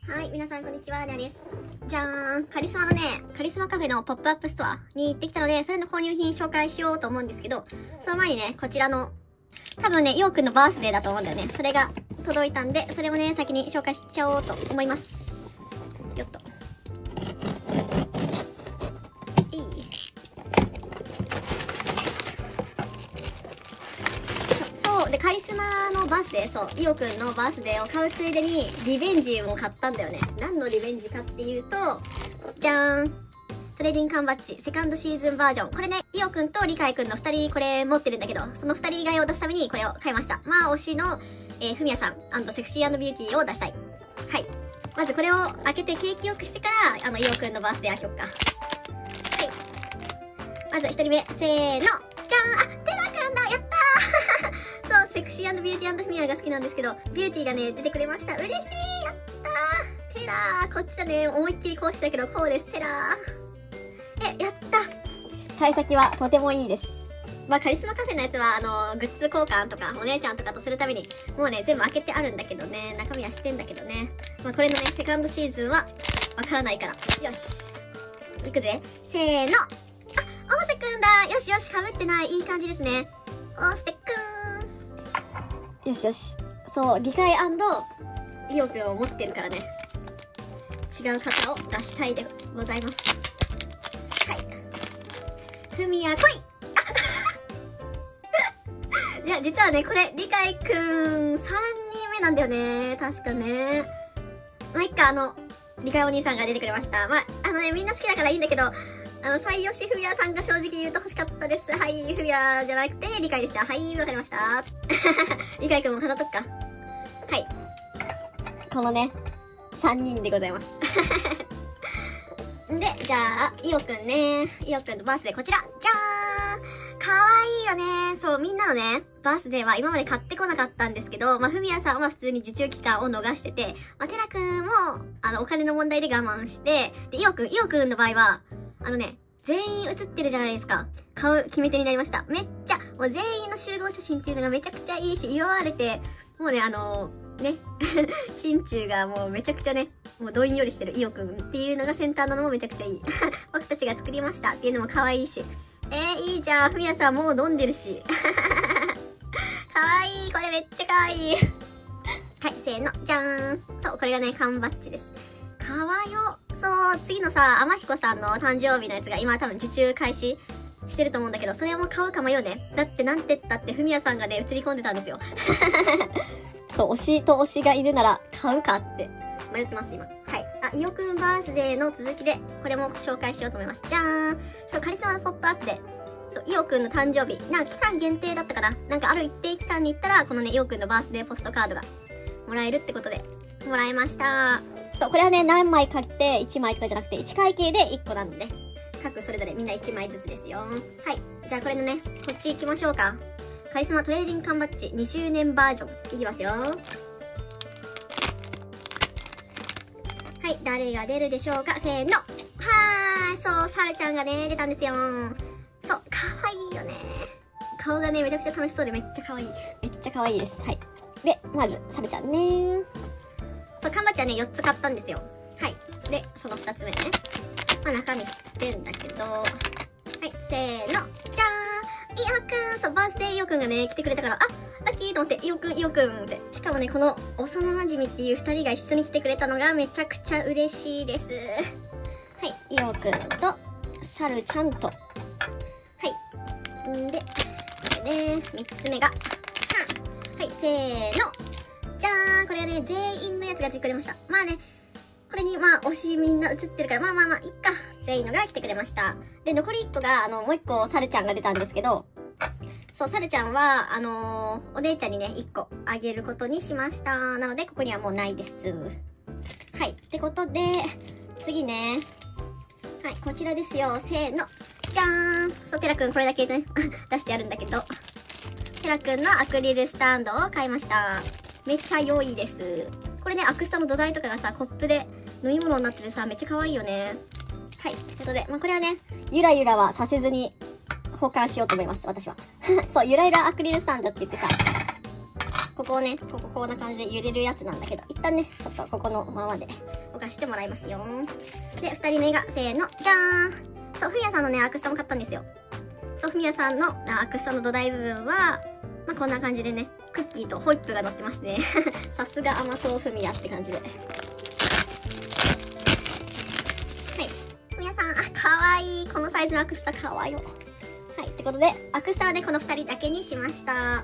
はい、皆さんこんにちは、ニャです。じゃーん、カリスマのね、カリスマカフェのポップアップストアに行ってきたので、それの購入品紹介しようと思うんですけど、その前にね、こちらの、多分ね、イオくんのバースデーだと思うんだよね。それが届いたんで、それをね、先に紹介しちゃおうと思います。よっと。で、カリスマのバースデー、そう、イオくんのバースデーを買うついでに、リベンジも買ったんだよね。何のリベンジかっていうと、じゃーん。トレーディング缶バッジ、セカンドシーズンバージョン。これね、イオくんとリカイくんの2人これ持ってるんだけど、その2人以外を出すためにこれを買いました。まあ、推しの、フミヤさん、セクシー&ビューティーを出したい。はい。まずこれを開けて景気よくしてから、イオくんのバースデー開けよっか。はい。まず1人目、せーの。じゃーん。あ、テラくんだ、やったーそう、セクシー&ビューティー&フミヤが好きなんですけど、ビューティーがね、出てくれました。嬉しい、やったー。テラー、こっちだね。思いっきりこうしたけど、こうです、テラー。やった。幸先はとてもいいです。まあ、カリスマカフェのやつは、グッズ交換とか、お姉ちゃんとかとするために、もうね、全部開けてあるんだけどね、中身は知ってんだけどね。まあ、これのね、セカンドシーズンは、わからないから。よし。いくぜ。せーの。あ、オーセくんだ。よしよし、被ってない。いい感じですね。オーセくん。よしよし。そう、理解&イオくんを持ってるからね。違う方を出したいでございます。はい。ふみや来いいや、実はね、これ、りかいくん、3人目なんだよね。確かね。まあ、いっか、りかいお兄さんが出てくれました。まあ、みんな好きだからいいんだけど、最吉ふみやさんが正直言うと欲しかったです。はい、ふみやじゃなくて、りかいでした。はい、わかりました。りかいくんも飾っとくか。はい。このね、3人でございます。で、じゃあ、イオくんね。イオくんのバースデーこちら。じゃーん。かわいいよね。そう、みんなのね、バースデーは今まで買ってこなかったんですけど、まあ、ふみやさんは普通に受注期間を逃してて、まあ、てらくんも、お金の問題で我慢して、で、イオくんの場合は、全員写ってるじゃないですか。買う決め手になりました。めっちゃ、もう全員の集合写真っていうのがめちゃくちゃいいし、祝われて、もうね、ね、心中がもうめちゃくちゃね、もうどんよりしてるイオくんっていうのがセンターなのもめちゃくちゃいい。僕たちが作りましたっていうのも可愛いし。いいじゃん。ふみやさんもう飲んでるし。可愛い。これめっちゃ可愛い。はい、せーの。じゃーん。そう、これがね、缶バッジです。かわよ。そう、次のさ、天彦さんの誕生日のやつが今多分受注開始してると思うんだけど、それも買うかもよね。だってなんて言ったってふみやさんがね、映り込んでたんですよ。そう、推しと推しがいるなら買うかって迷ってます、今。はい。あ、イオくんバースデーの続きで、これも紹介しようと思います。じゃーん。そう、カリスマのポップアップで、そう、イオくんの誕生日、なんか期間限定だったかな。なんかある一定期間に行ったら、このね、イオくんのバースデーポストカードがもらえるってことで、もらいました。そう、これはね、何枚買って1枚とかじゃなくて、1会計で1個なので、各それぞれみんな1枚ずつですよ。はい。じゃあこれのね、こっち行きましょうか。カリスマトレーディング缶バッジ20年バージョン。いきますよ。はい、誰が出るでしょうか。せーの。はーい、そう、サルちゃんがね、出たんですよ。そう、かわいいよね。顔がね、めちゃくちゃ楽しそうでめっちゃかわいい。めっちゃかわいいです。はい。で、まず、サルちゃんね。そう、缶バッジはね、4つ買ったんですよ。はい。で、その2つ目ね。まあ、中身知ってんだけど。はい、せーの。じゃーん。イオくん、そう、バースデーイオくんがね、来てくれたから、あ、ラッキーと思って、イオくんって。しかもね、この、幼馴染っていう2人が一緒に来てくれたのがめちゃくちゃ嬉しいです。はい、イオくんと、サルちゃんと。はい。んで、これね、3つ目が、はい、せーの。じゃーん、これはね、全員のやつが来てくれました。まあね、これに、まあ、推しみんな映ってるから、まあ、いっか。全員のが来てくれました。で、残り1個が、もう1個、サルちゃんが出たんですけど、そう、サルちゃんは、お姉ちゃんにね、1個あげることにしました。なので、ここにはもうないです。はい。ってことで、次ね。はい、こちらですよ。せーの。じゃーん。そう、テラくん、これだけね、出してあるんだけど、テラくんのアクリルスタンドを買いました。めっちゃ良いです。これね、アクスタの土台とかがさ、コップで飲み物になっててさ、めっちゃ可愛いよね。はい。ということで、まあ、これはね、ゆらゆらはさせずに保管しようと思います、私は。そう、ゆらゆらアクリルスタンドって言ってさ、 ここをね、こんな感じで揺れるやつなんだけど、一旦ね、ちょっとここのままで置かしてもらいますよ。で、2人目が、せーの、じゃーん。そう、ふみやさんのね、アクスタも買ったんですよ。そう、ふみやさんのアクスタの土台部分は、まあ、こんな感じでね、クッキーとホイップが乗ってますね。さすが甘そうふみやって感じで。はい。ふみやさん、かわいい。このサイズのアクスタかわいいよ。はい。ってことで、アクスタはね、この2人だけにしました。はい。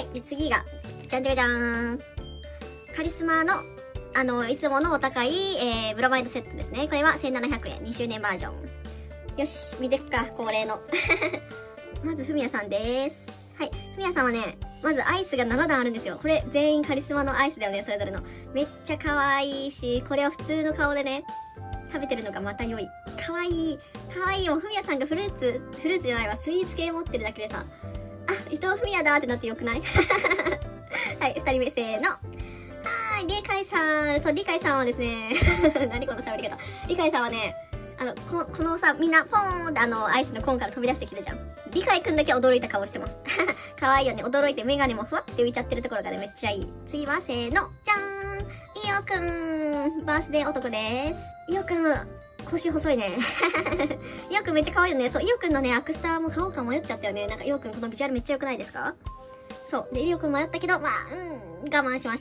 で、次が、じゃんじゃじゃーん。カリスマの、いつものお高い、ブロマイドセットですね。これは1700円。2周年バージョン。よし、見てくか、恒例の。まず、ふみやさんです。はい。ふみやさんはね、まずアイスが7段あるんですよ。これ、全員カリスマのアイスだよね、それぞれの。めっちゃ可愛いし、これを普通の顔でね、食べてるのがまた良い。可愛い。可愛いよ。ふみやさんがフルーツじゃないわ、スイーツ系持ってるだけでさ、伊藤ふみやだってなってよくない？はい、2人目、せーの。はーい、りかいさん。そう、りかいさんはですね、何この喋り方。りかいさんはね、このさ、みんな、ポーンってアイスのコーンから飛び出してきたじゃん。りかいくんだけ驚いた顔してます。かわいいよね。驚いてメガネもふわって浮いちゃってるところがね、めっちゃいい。次は、せーの。じゃーん。いおくん。バースデー男です。いおくん、腰細いね。いおくんめっちゃ可愛いよね。そう、いおくんのね、アクスタも買おうか迷っちゃったよね。なんか、いおくんこのビジュアルめっちゃ良くないですか？そう。で、いおくん迷ったけど、まあ、我慢しました。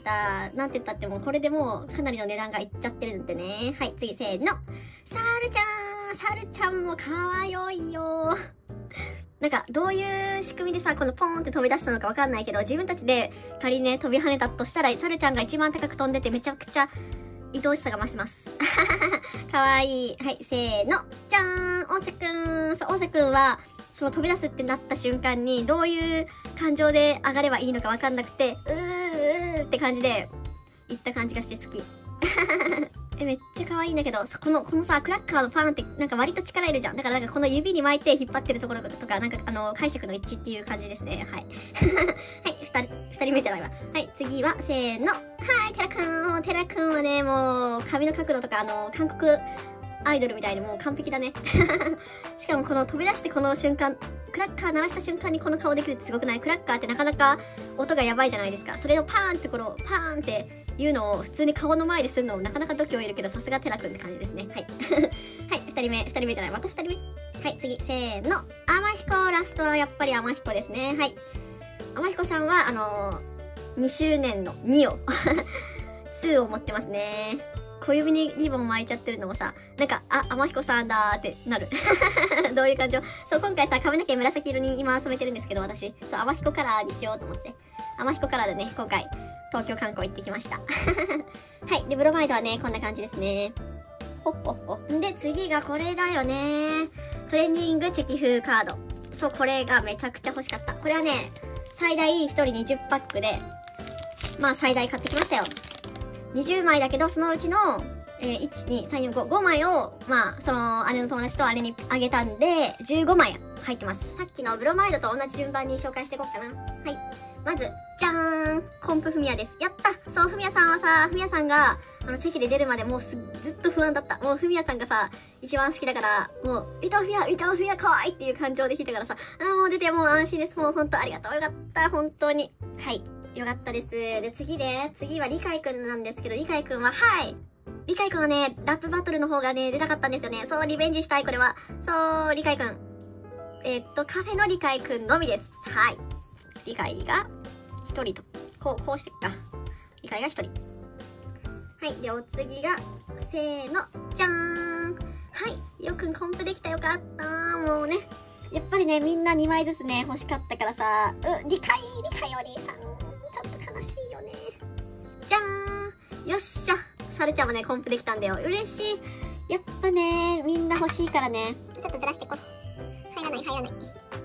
なんて言ったってもう、これでもう、かなりの値段がいっちゃってるんでね。はい、次、せーの。サルちゃん。サルちゃんも可愛いよ。なんか、どういう仕組みでさ、このポーンって飛び出したのかわかんないけど、自分たちで仮にね、飛び跳ねたとしたら、サルちゃんが一番高く飛んでてめちゃくちゃ、愛おしさが増します。かわいい。はい、せーの。じゃーん。おうせくん。そう、おうせくんは、その飛び出すってなった瞬間に、どういう感情で上がればいいのかわかんなくて、って感じで、いった感じがして好き。めっちゃ可愛いんだけど、このさ、クラッカーのパンって、なんか割と力いるじゃん。だからなんかこの指に巻いて引っ張ってるところとか、なんか解釈の一致っていう感じですね。はい。はい、二人目じゃないわ。はい、次は、せーの。はい、テラくん。テラくんはね、もう、髪の角度とか、韓国アイドルみたいでもう完璧だね。しかもこの飛び出してこの瞬間、クラッカー鳴らした瞬間にこの顔できるってすごくない？クラッカーってなかなか音がやばいじゃないですか。それをパーンってパーンっていうのを普通に顔の前でするのもなかなか度胸いるけど、さすがテラくんって感じですね。はい。はい、二人目じゃない。また二人目。はい、次、せーの。天彦ラストはやっぱり天彦ですね。はい。天彦さんは、2周年の2を、2を持ってますね。小指にリボン巻いちゃってるのもさ、なんか、天彦さんだーってなる。どういう感情？そう、今回さ、髪の毛紫色に今染めてるんですけど、私。そう、天彦カラーにしようと思って。天彦カラーでね、今回、東京観光行ってきました。はい。で、ブロマイドはね、こんな感じですね。ほっほっほ。で、次がこれだよね。トレンディングチェキ風カード。そう、これがめちゃくちゃ欲しかった。これはね、最大1人20パックで、まあ最大買ってきましたよ。20枚だけど、そのうちの、1、2、3、4、5、5枚を、まあ、その、姉の友達と姉にあげたんで、15枚入ってます。さっきのブロマイドと同じ順番に紹介していこうかな。はい。まず、じゃーん。コンプフミヤです。やった！そう、フミヤさんはさ、フミヤさんが、チェキで出るまでもうずっと不安だった。もうフミヤさんがさ、一番好きだから、もう、伊藤フミヤ可愛いっていう感情で弾いたからさ、もう出てもう安心です。もうほんとありがとう。よかった。本当に。はい。よかったです。で、次はリカイくんなんですけど、リカイくんは、はい。リカイくんはね、ラップバトルの方がね、出たかったんですよね。そう、リベンジしたい、これは。そう、リカイくん。カフェのリカイくんのみです。はい。リカイが、一人と。こうしてっか。リカイが一人。はい。で、お次が、せーの、じゃーん。はい。よくんコンプできた。よかった。もうね。やっぱりね、みんな2枚ずつね、欲しかったからさ、リカイお兄さん。ちょっと悲しいよね。じゃーん。よっしゃ。サルちゃんもね、コンプできたんだよ。嬉しい。やっぱね、みんな欲しいからね。ちょっとずらしていこう。入らない。はい。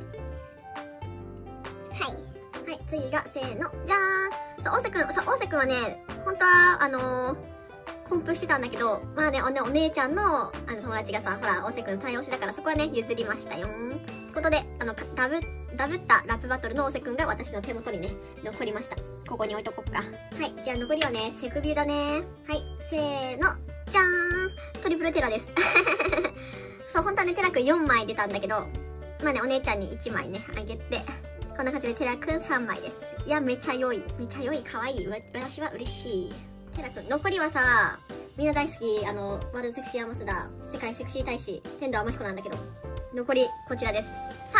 はい、次が、せーの。じゃーん。そう、大瀬くんはね、本当は、コンプしてたんだけど、まあね、お姉ちゃんの、友達がさ、ほら、大瀬くん採用しだから、そこはね、譲りましたよ。ということで、ダブったラップバトルの大瀬くんが私の手元にね、残りました。ここに置いとこっか。はい。じゃあ残りはね、セクビューだね。はい。せーの。じゃーん。トリプルテラです。そう、本当はね、テラくん4枚出たんだけど、まあね、お姉ちゃんに1枚ね、あげて、 こんな感じでテラくん3枚です。いや、めちゃ良い。めちゃ良い。かわいい。私は嬉しい。テラくん。残りはさ、みんな大好き、ワールドセクシーアンバサダー、世界セクシー大使、天童天彦なんだけど、残り、こちらです。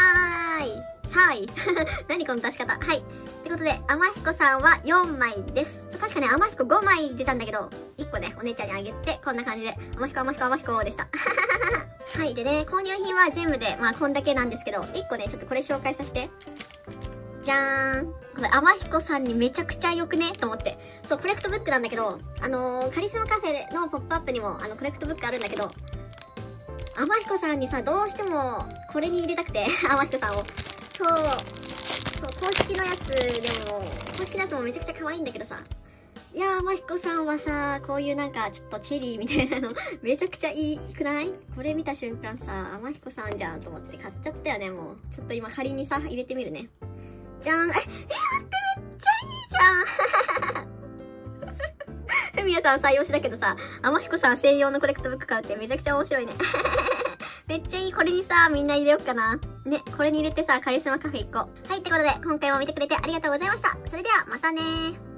何この出し方。はい。ってことで、天彦さんは4枚です。確かね、天彦5枚出たんだけど、1個ね、お姉ちゃんにあげて、こんな感じで、天彦でした。はい。でね、購入品は全部で、まあ、こんだけなんですけど、1個ね、ちょっとこれ紹介させて。じゃーん。これ、天彦さんにめちゃくちゃ良くねと思って。そう、コレクトブックなんだけど、カリスマカフェのポップアップにも、コレクトブックあるんだけど、天彦さんにさ、どうしても、これに入れたくて、天彦さんを。そう、公式のやつでも、公式のやつもめちゃくちゃ可愛いんだけどさ。いやー、天彦さんはさ、こういうなんか、ちょっとチェリーみたいなの、めちゃくちゃいいくない？これ見た瞬間さ、天彦さんじゃんと思って買っちゃったよね、もう。ちょっと今仮にさ、入れてみるね。じゃん。待って、めっちゃいいじゃん。ふみやさん採用しだけどさ、天彦さん専用のコレクトブック買うってめちゃくちゃ面白いね。めっちゃいい。これにさ、みんな入れよっかな。ね、これに入れてさ、カリスマカフェ行こう。はい、ってことで、今回も見てくれてありがとうございました。それでは、またねー。